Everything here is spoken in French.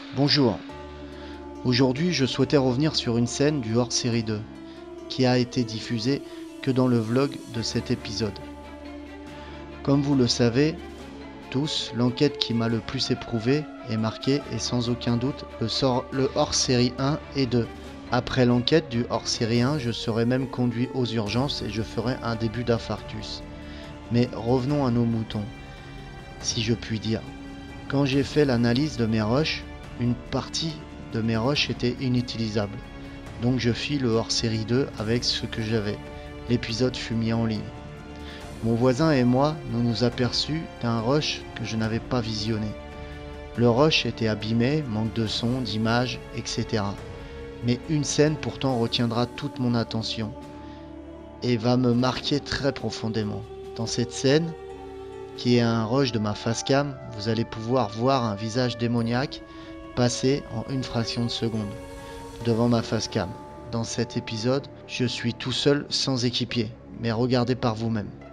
Bonjour, aujourd'hui je souhaitais revenir sur une scène du hors-série 2 qui a été diffusée que dans le vlog de cet épisode. Comme vous le savez tous, l'enquête qui m'a le plus éprouvé et marqué est sans aucun doute le hors-série 1 et 2. Après l'enquête du hors-série 1, je serai même conduit aux urgences et je ferai un début d'infarctus. Mais revenons à nos moutons, si je puis dire. Quand j'ai fait l'analyse de mes rushs, une partie de mes rushs était inutilisable. Donc je fis le hors-série 2 avec ce que j'avais. L'épisode fut mis en ligne. Mon voisin et moi, nous nous aperçûmes d'un rush que je n'avais pas visionné. Le rush était abîmé, manque de son, d'image, etc. Mais une scène pourtant retiendra toute mon attention et va me marquer très profondément. Dans cette scène, qui est un rush de ma facecam, vous allez pouvoir voir un visage démoniaque passer en une fraction de seconde devant ma facecam. Dans cet épisode, je suis tout seul sans équipier, mais regardez par vous-même.